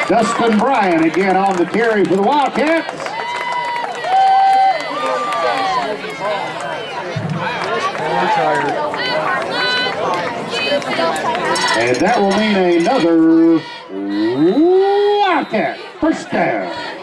Dustin Bryan again on the carry for the Wildcats. And that will mean another Wildcat first down.